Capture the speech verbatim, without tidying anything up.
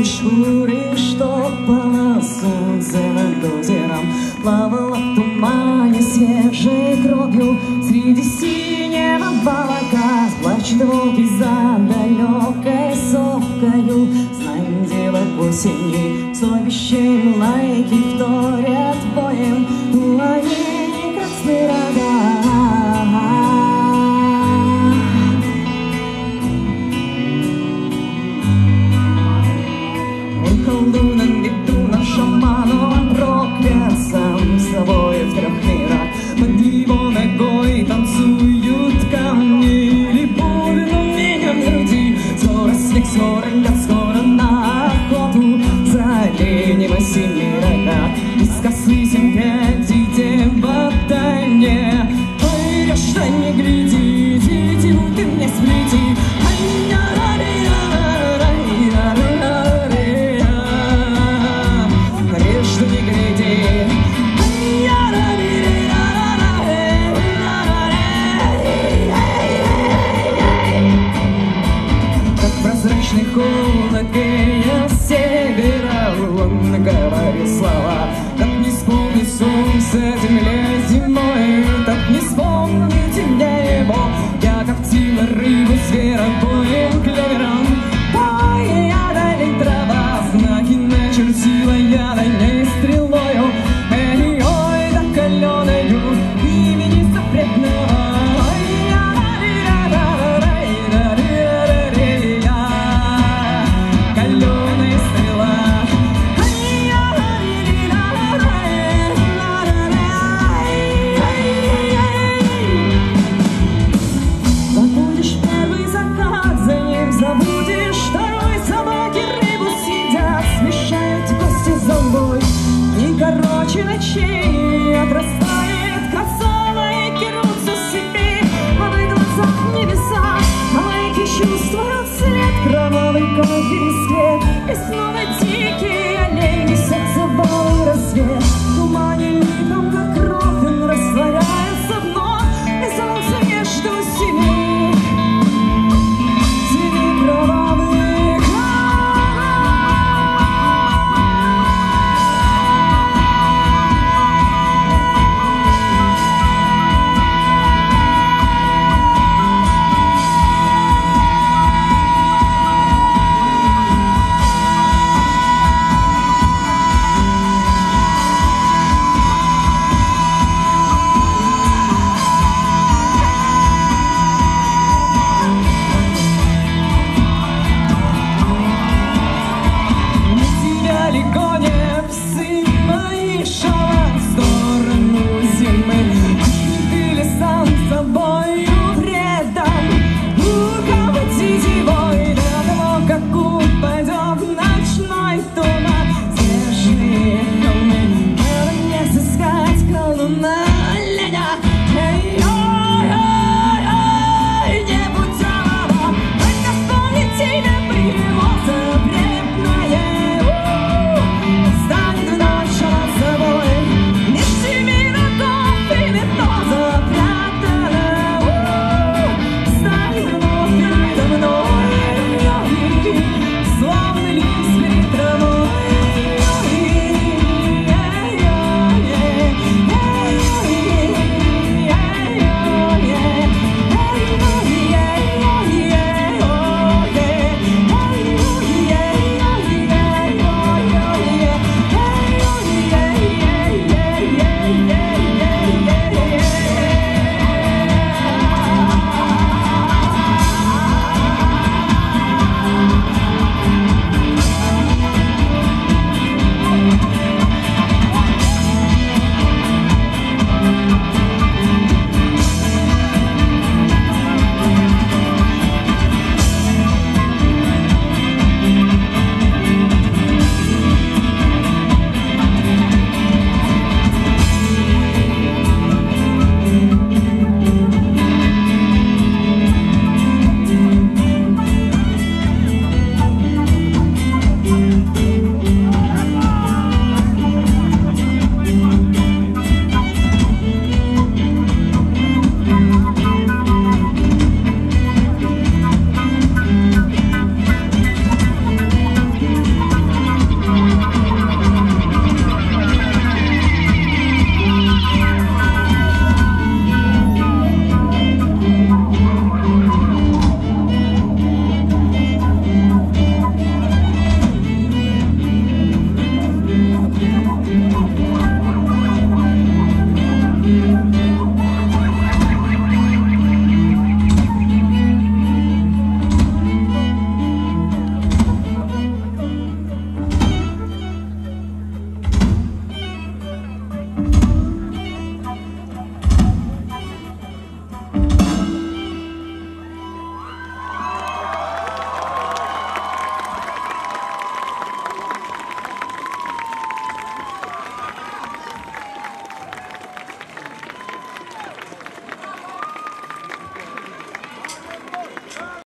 шкуре, что пало солнце над озером, плавала в тумане свежей кровью. Среди синего балака плачут волки за далекой совкою. Знаем дело к осени, совещей лайки вторят боем, у оленей красный рога. Колдуном ведуном шаманом он проклят сам собой в трех мирах. Под его ногой танцуют камни или бубен у меня в груди. Скоро снег, скоро лед, скоро на охоту за оленем и семи рога. Из косы семь пядей дева тайне. Ой, что не гляди, иди, ты мне сплети. Холод грея с севера, он говорит слова. Так не вспомнит солнце земле зимой, так не вспомните мне его. Я коптила рыбу зверобоем клевером. Пой, я дали трава, знаки начертила я на ней стрелою. Эй, ой, да каленою имени запретного. Ночей отрастает красава и керутся себе в моих глазах небеса, а лайки чувствуют свет, кровавый, как пересвет, и снова